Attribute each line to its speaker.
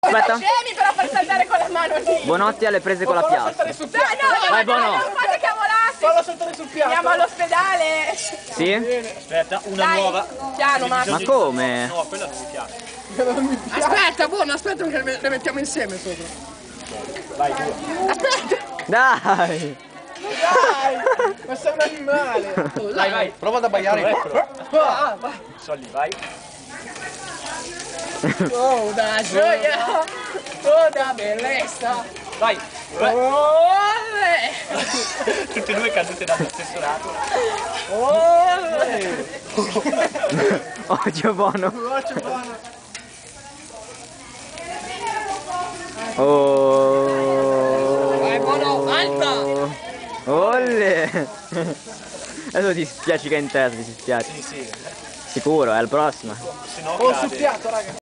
Speaker 1: Aspetta.
Speaker 2: Scemi per far saltare con la mano lì.
Speaker 1: Buonotti alle prese con la piastra.
Speaker 2: Dai, no,
Speaker 1: Vai, Bono.
Speaker 2: non fate cavolate.
Speaker 3: Fallo saltare sul piatto.
Speaker 2: Andiamo all'ospedale.
Speaker 1: Sì?
Speaker 4: Aspetta, una
Speaker 2: Dai,
Speaker 4: nuova.
Speaker 2: piano, Marco.
Speaker 1: Ma come?
Speaker 4: No, quella non mi piace.
Speaker 3: Aspetta, buono, aspetta che le mettiamo insieme sopra.
Speaker 4: Vai, due.
Speaker 3: Aspetta.
Speaker 1: Dai!
Speaker 3: Dai, ma sei un animale.
Speaker 4: Vai, vai.
Speaker 3: Prova ad abbaiare.
Speaker 4: Eccolo.
Speaker 3: Ah, vai.
Speaker 4: Solli, vai.
Speaker 3: Oh, da gioia. Oh, da bellezza.
Speaker 4: Vai.
Speaker 3: Olè.
Speaker 4: Tutte e due cadute dallo stesso lato.
Speaker 3: Olè.
Speaker 1: Occhio buono.
Speaker 3: Occhio buono.
Speaker 1: Oh.
Speaker 3: Vai, buono, alta.
Speaker 1: Olle. Adesso ti spiacica in testa, ti spiace.
Speaker 4: Sì, sì.
Speaker 1: Sicuro, è al prossimo.
Speaker 4: Se no
Speaker 3: Oh,
Speaker 4: cade.
Speaker 3: sul piatto, raga.